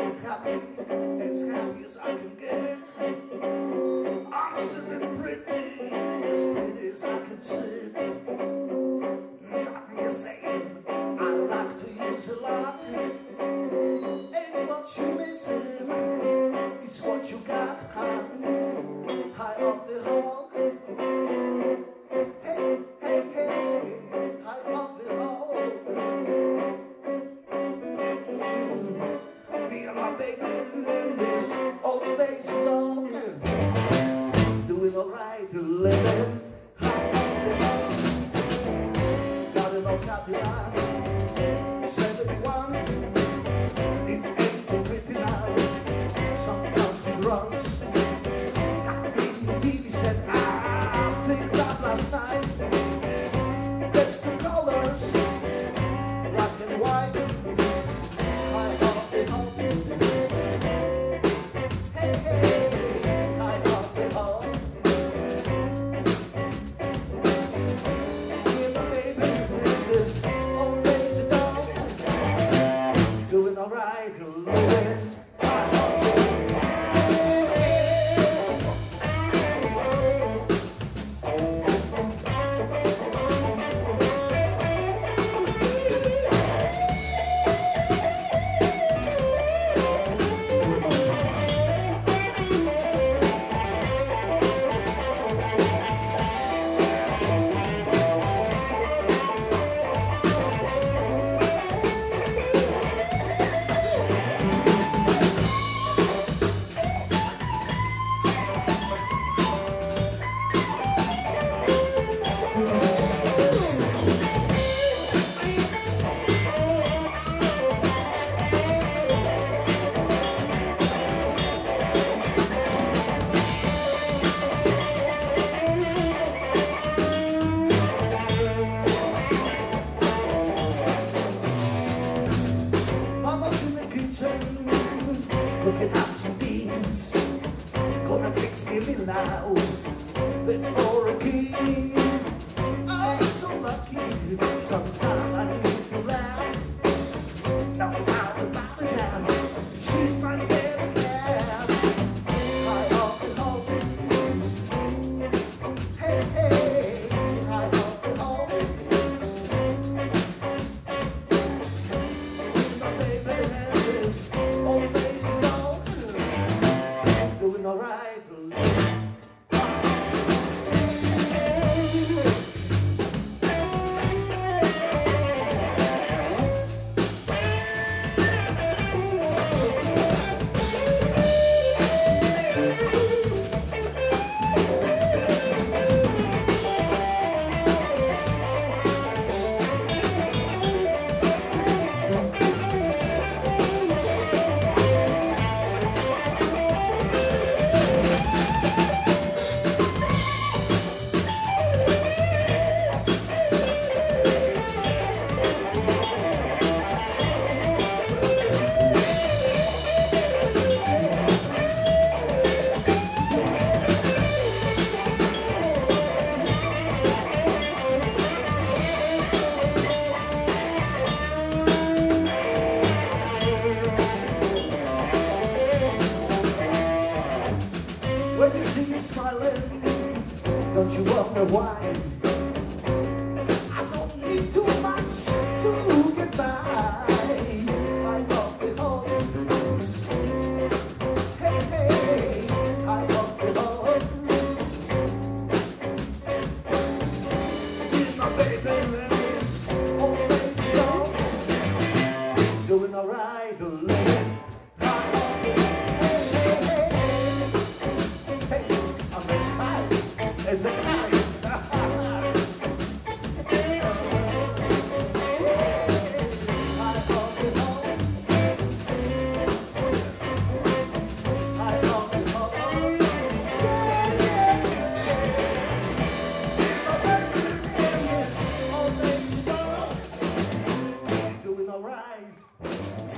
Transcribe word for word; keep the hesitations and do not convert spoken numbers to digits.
as happy, as happy as I can get. I'm sitting pretty, as pretty as I can sit. Got me saying I like to use a lot. Ain't what you missing, it's what you got, huh? High up the hog. Hey, hey, hey, high up the hog. Me and my baby in this old lazy dog, doing alright to living high up the hog. Got an old Cadillac, seventy-one. It ain't too pretty now, sometimes it runs. Got me in the T V set I picked up last night. That's the colors, black and white. High up the hog. Hey, hey, high up the hog. Me and my baby with this old lazy dog, doing alright, living high up the hog. Looking at some beans, gonna fix me a meal now, fit for a king. I'm so lucky, sometimes I need to laugh. Now I'm out about it now, she's my baby cat. High up the hog, hey, hey, high up the hog. My baby has this old lazy dog, doing alright. When you see me smiling, don't you wonder why? I don't need too much to get by. High up the hog, hey, hey, high up the hog. Here's my baby and this old lazy dog, doing alright, living high up the hog. As a kite. Doing alright.